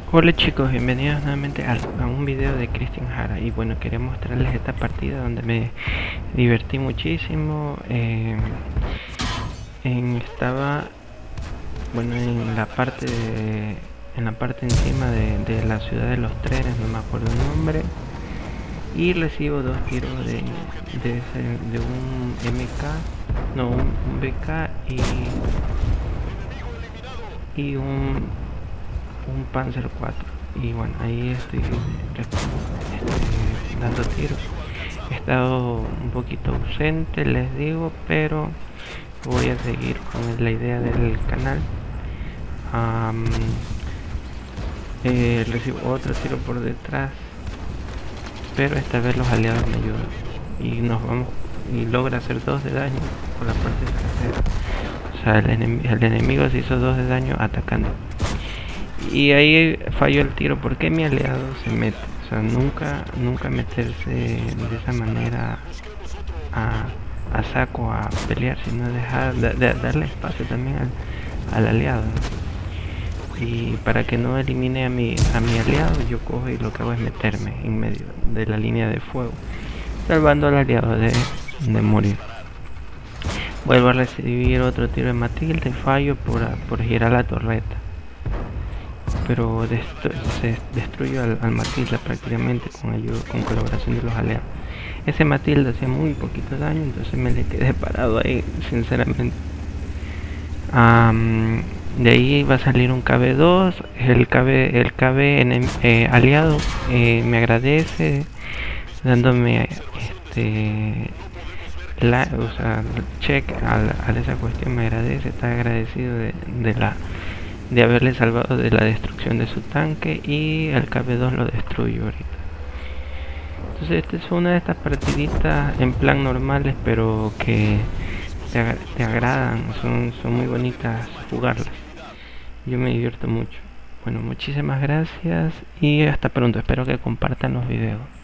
Hola chicos, bienvenidos nuevamente a un video de Christian Jara. Y bueno, quería mostrarles esta partida donde me divertí muchísimo. Estaba bueno en la parte encima de la ciudad de los trenes, no me acuerdo el nombre, y recibo dos tiros de un MK, no, un BK y un Panzer 4. Y bueno, ahí estoy dando tiros. He estado un poquito ausente, les digo, pero voy a seguir con la idea del canal. Recibo otro tiro por detrás, pero esta vez los aliados me ayudan y nos vamos, y logra hacer 2 de daño por la parte trasera. O sea, el enemigo se hizo 2 de daño atacando. Y ahí falló el tiro porque mi aliado se mete. O sea, nunca meterse de esa manera a saco a pelear, sino dejar darle espacio también al aliado, ¿no? Y para que no elimine a mi aliado, yo cojo y lo que hago es meterme en medio de la línea de fuego, salvando al aliado de morir. Vuelvo a recibir otro tiro de Matilde, fallo por girar la torreta, pero se destruyó al Matilda prácticamente con colaboración de los aliados. Ese Matilda hacía muy poquito daño, entonces me le quedé parado ahí, sinceramente. De ahí va a salir un KB2, el KB aliado me agradece, dándome o sea, check a esa cuestión, me agradece, está agradecido de haberle salvado de la destrucción de su tanque, y el KB2 lo destruyo ahorita. Entonces esta es una de estas partiditas en plan normales, pero que te agradan, son muy bonitas jugarlas. Yo me divierto mucho. Bueno, muchísimas gracias y hasta pronto. Espero que compartan los videos.